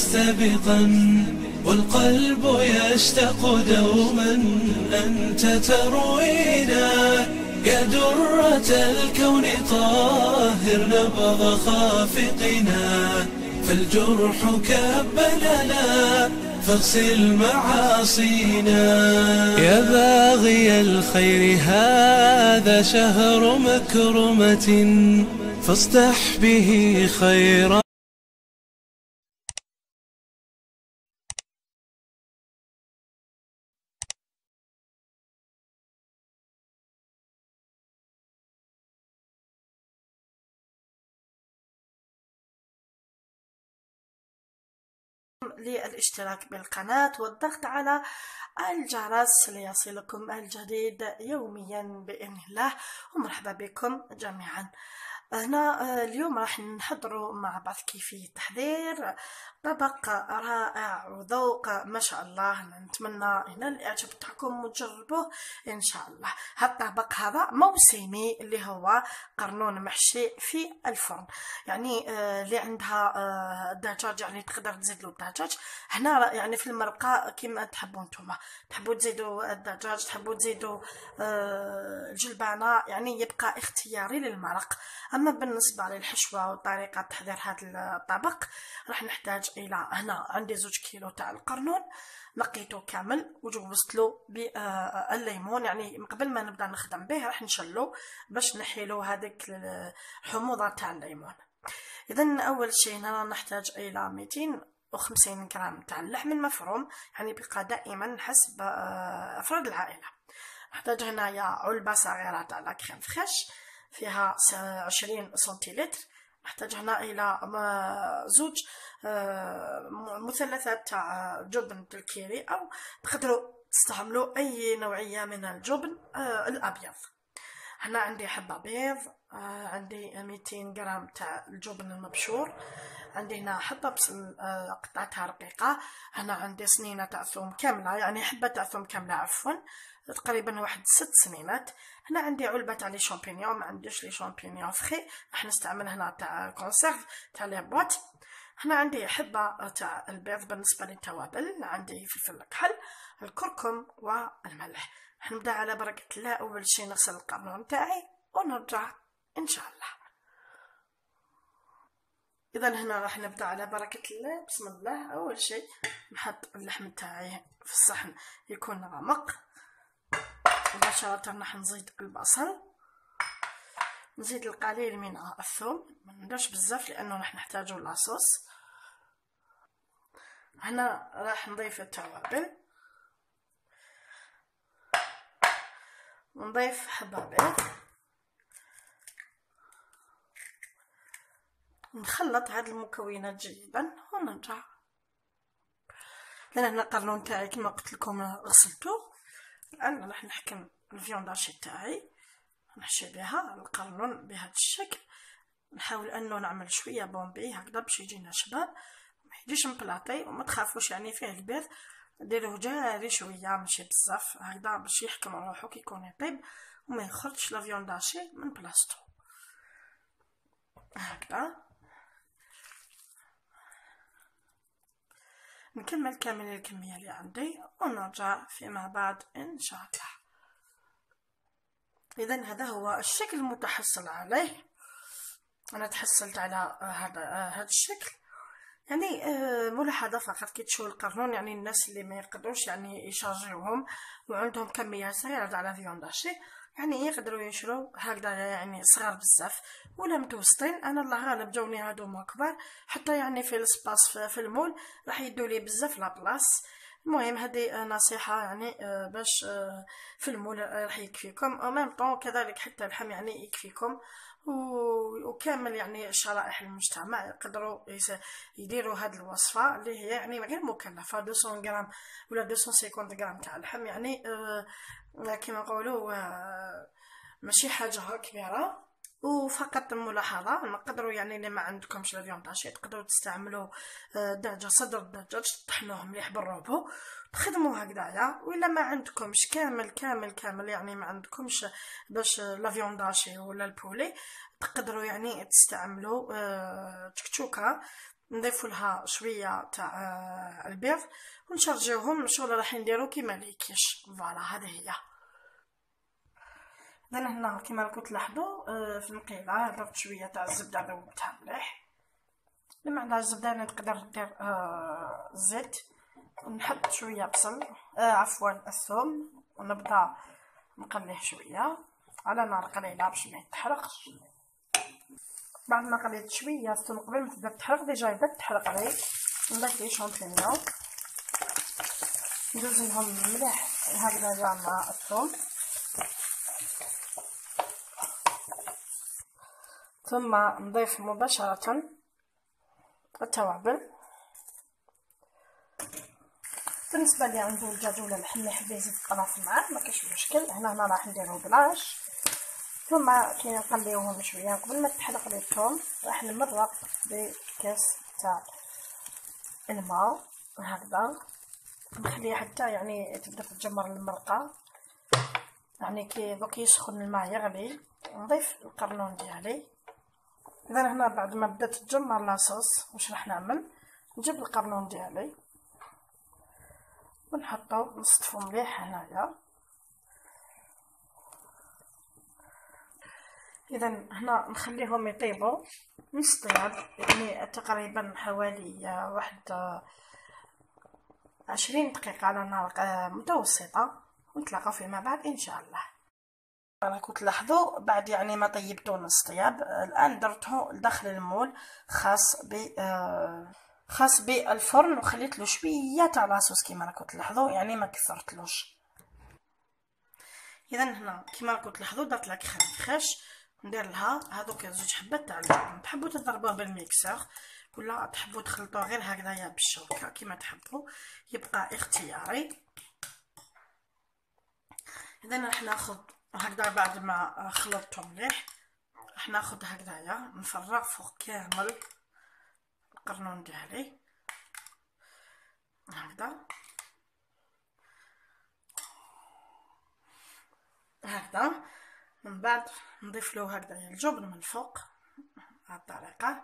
مستبقا والقلب يشتاق دوما أنت تروينا يا درة الكون طاهر نبض خافقنا فالجرح كبلنا فاغسل معاصينا يا باغي الخير هذا شهر مكرمة فاصدح به خيرا. للاشتراك بالقناة والضغط على الجرس ليصلكم الجديد يوميا بإذن الله. ومرحبا بكم جميعا. هنا اليوم راح نحضروا مع بعض كيفية تحضير طبق رائع وذوق ما شاء الله. نتمنى هنا الاعجاب تاعكم وتجربوه ان شاء الله. هذا الطبق هذا موسمي اللي هو قرنون محشي في الفرن. يعني اللي عندها دجاج يعني تقدر تزيد له الدجاج. هنا يعني في المرقه كما تحبوا نتوما، تحبوا تزيدوا الدجاج تحبوا تزيدوا الجلبانه، يعني يبقى اختياري للمرق. اما بالنسبه للحشوه وطريقه تحضير هذا الطبق راح نحتاج الى هنا عندي 2 كيلو تاع القرنون نقيته كامل وجوزت له بالليمون. يعني قبل ما نبدا نخدم به راح نشلو باش نحيلو هذيك الحموضه تاع الليمون. اذا اول شيء هنا نحتاج الى 250 غرام تاع اللحم المفروم، يعني بقى دائما حسب افراد العائله. نحتاج هنايا علبه صغيره تاع لا كريم فريش فيها 20 سنتيلتر. نحتاج هنا الى 2 مثلثات تاع جبن الكيري او تقدروا تستعملوا اي نوعيه من الجبن الابيض. هنا عندي حبه بيض، عندي 200 غرام تاع الجبن المبشور، عندي هنا حبه بصل قطعتها رقيقه، هنا عندي سنينه تاع ثوم كامله، يعني حبه تاع ثوم كامله عفوا تقريبا واحد 6 سنينات. هنا عندي علبه تاع لي شامبينيون، ما عنديش لي شامبينيون فري راح نستعمل هنا تاع كونسيرف تاع لي بوات. هنا عندي حبه تاع البيض. بالنسبه للتوابل عندي فلفل الكحل، الكركم والملح. نبدا على بركه الله. اول شيء نغسل القرنون تاعي ونرجع ان شاء الله. اذا هنا راح نبدا على بركه الله. بسم الله. اول شيء نحط اللحم تاعي في الصحن يكون غامق. مباشره راح نزيد البصل، نزيد القليل من الثوم، ما نديرش بزاف لانه راح نحتاجو لاصوص. هنا راح نضيف التوابل، ونضيف حبه بيض، نخلط هاد المكونات جيدا ونرجع. هنا القرنون تاعي كما قلت لكم غسلته. الان راح نحكم الفيونداشي تاعي، نحشي بها القرنون بهذا الشكل. نحاول انه نعمل شويه بومبي هكذا باش يجينا شباب، ما يجيش مبلاطي. وما تخافوش يعني فيه البيض ديروه جاري شويه ماشي بزاف هكذا باش يحكم روحو كي يكون يطيب وما يخرجش لا فيونداشي من بلاصتو هكذا. نكمل كامل الكميه اللي عندي ونرجع فيما بعد ان شاء الله. اذا هذا هو الشكل المتحصل عليه. انا تحصلت على هذا الشكل. يعني ملاحظه فقط كي تشوفوا القرنون، يعني الناس اللي ما يقدروش يعني يشارجيوهم وعندهم كميه صغيره تاع لا فيونداشي يعني يقدروا يشرو هكذا يعني صغار بزاف ولا متوسطين. انا الله غالب جاوني هادوما كبار حتى يعني في السباس في المول راح يدوا لي بزاف لا بلاص. المهم هذه نصيحه يعني باش في المول راح يكفيكم، او ميم طون كذلك حتى اللحم يعني يكفيكم. وكامل يعني شرائح المجتمع يقدروا يديروا هذه الوصفه اللي هي يعني غير مكلفه. 200 غرام ولا 250 غرام تاع اللحم، يعني كما نقولوا ماشي حاجه كبيره. وفقط ملاحظه نقدروا يعني اللي ما عندكمش لا فيونداشي تقدروا تستعملوا دجاج صدر الدجاج تطحنوه مليح بالروبو تخدموا هكذايا. ولا ما عندكمش كامل يعني ما عندكمش باش لا فيونداشي ولا البولي تقدروا يعني تستعملوا تشكشوكه نضيف لها شويه تاع البيض ونشرجوهم شغل راح نديرو كيما ليكيش. فوالا هذه هي. اذا هنا كيما راكم تلاحظوا في المقيله درت شويه تاع الزبده ذوبتها مليح. اللي ما عندهاش الزبده يعني تقدر دير الزيت. نحط شويه بصل عفوا الثوم ونبدا نقليه شويه على نار قليله باش ما يتحرقش. بعد ما قليت شويه الثوم قبل ما تبدا تحرق ديجا بدات تحرق عليه نضيف ليه شامبينيون ندوز لهم مليح هكذا مع الثوم ثم نضيف مباشره التوابل. بالنسبه لي عنده الدجاج ولا اللحم اللي يحب يزيد قرف معاه ما كاينش مشكل. هنا راح نديرو بلاش ثم كي نقليوهم شويه قبل ما تحرق لي الثوم راح نمرق بكاس تاع الماء هكذا نخليه حتى يعني تبدا تتجمر المرقه يعني كي دوك يسخن الماء يغلي نضيف القرنون ديالي. اذا هنا بعد ما بدات تتجمر لاصوص واش راح نعمل نجيب القرنون ديالي ونحطو نصطفو مليح هنايا. اذا هنا نخليهم يطيبوا نص طياب يعني تقريبا حوالي واحد 20 دقيقه على نار متوسطه ونتلاقاو فيما بعد ان شاء الله. راكم تلاحظوا بعد يعني ما طيبتو نص طياب الان درته لداخل المول خاص بالفرن وخليت له شويه تاع لاصوص كيما راكم تلاحظوا يعني ما كثرتلوش. اذا هنا كيما راكم تلاحظوا درت لها كريم ندير لها هذوك زوج حبات تاع الجبن. تحبوا تضربوه بالميكسر ولا تحبوا تخلطوه غير هكذايا بالشوكه كيما تحبوا يبقى اختياري. اذا راح ناخذ هكذا بعد ما خلطته مليح راح ناخذ هكذايا نفرغ فوق كامل القرنون ديالي هكذا من بعد نضيف له هكذا الجبن من الفوق بهذه الطريقه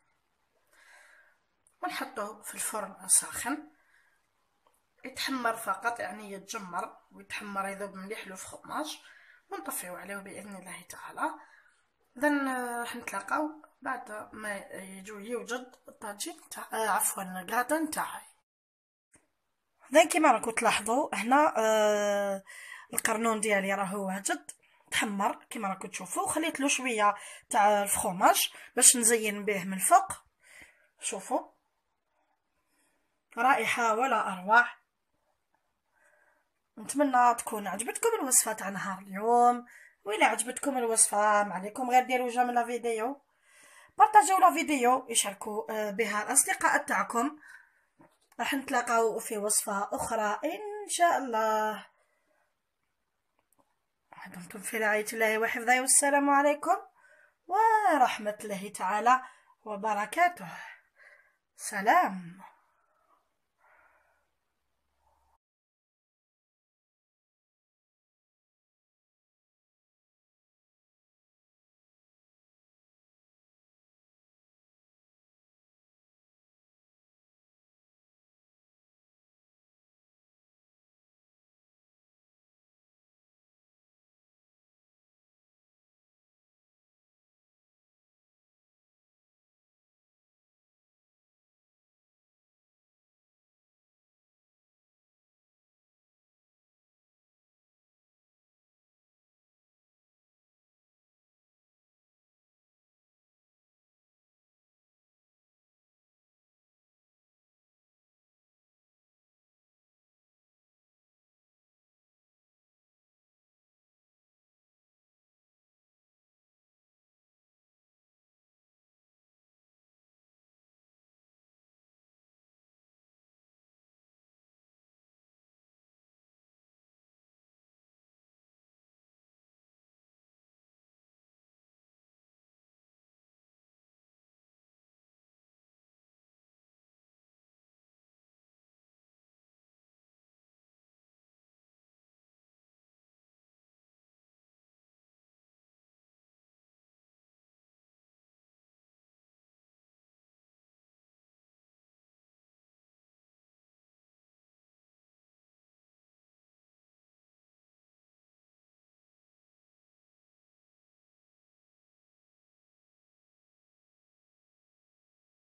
ونحطه في الفرن ساخن يتحمر فقط يعني يتجمر ويتحمر يذوب مليح له فرماج ونطفيو عليه باذن الله تعالى. اذا راح نتلاقاو بعد ما يوجد الطاجين تاع عفوا الكراتان تاعي. اذا كيما راكم تلاحظوا هنا القرنون ديالي راهو واجد تحمر كيما راكم تشوفوا. خليت له شويه تاع الفرماج باش نزين به من الفوق. شوفوا رائحه ولا اروع. نتمنى تكون عجبتكم الوصفه تاع نهار اليوم. وإلا عجبتكم الوصفه ما عليكم غير ديروا جيم لا فيديو بارطاجيو لا فيديو يشاركوا بها الاصدقاء تاعكم. راح نتلاقاو في وصفه اخرى ان شاء الله. دمتم في رعايه الله وحفظه والسلام عليكم ورحمه الله تعالى وبركاته. سلام.